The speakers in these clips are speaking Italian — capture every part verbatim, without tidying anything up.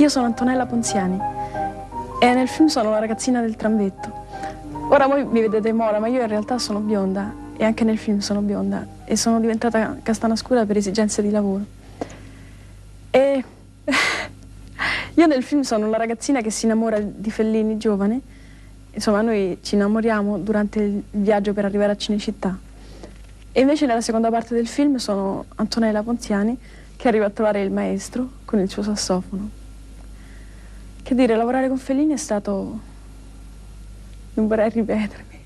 Io sono Antonella Ponziani e nel film sono la ragazzina del tramvetto. Ora voi mi vedete mora, ma io in realtà sono bionda e anche nel film sono bionda e sono diventata castana scura per esigenze di lavoro. E io nel film sono la ragazzina che si innamora di Fellini giovane, insomma noi ci innamoriamo durante il viaggio per arrivare a Cinecittà. E invece nella seconda parte del film sono Antonella Ponziani che arriva a trovare il maestro con il suo sassofono. Che dire, lavorare con Fellini è stato, non vorrei ripetermi,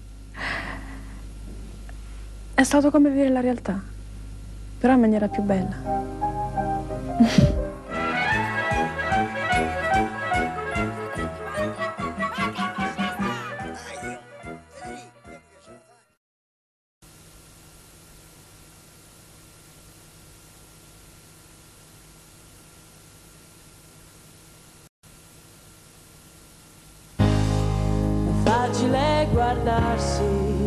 è stato come vivere la realtà, però in maniera più bella. Facile guardarsi,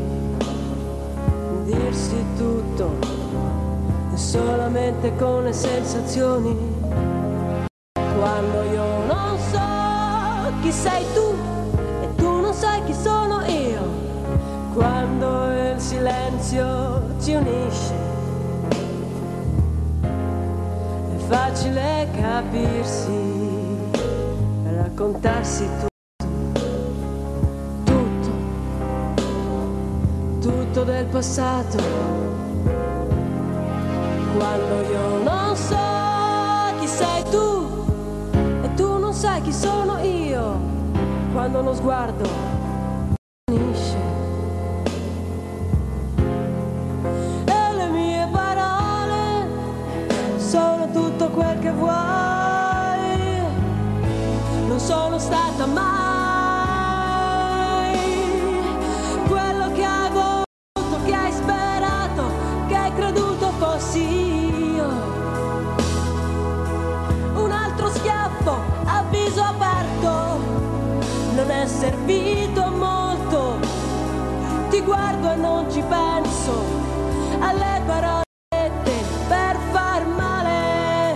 dirsi tutto, e solamente con le sensazioni. Quando io non so chi sei tu e tu non sai chi sono io. Quando il silenzio ci unisce, è facile capirsi, raccontarsi tutto. Tutto del passato. Quando io non so chi sei tu e tu non sai chi sono io. Quando uno sguardo finisce e le mie parole sono tutto quel che vuoi. Non sono stata mai io. Un altro schiaffo a viso aperto non è servito a molto. Ti guardo e non ci penso alle parole dette per far male.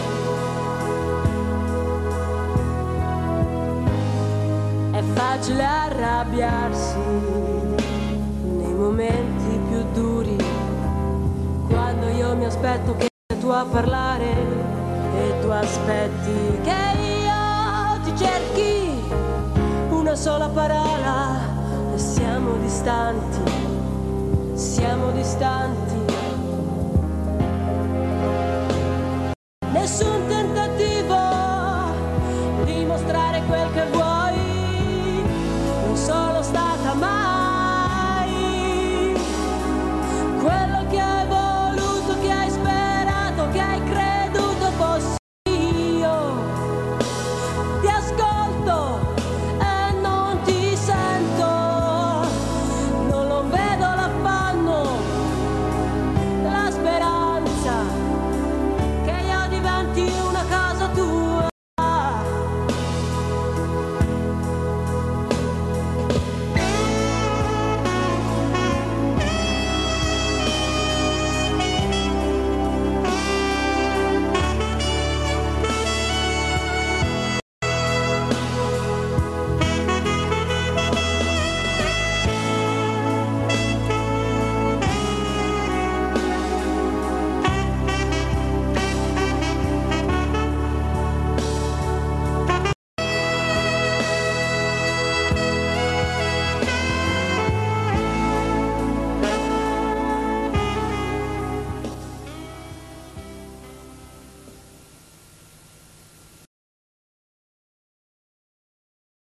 È facile arrabbiarsi nei momenti più duri, quando io mi aspetto che sia tu a parlare e tu aspetti che io ti cerchi una sola parola e siamo distanti, siamo distanti. Nessun tentativo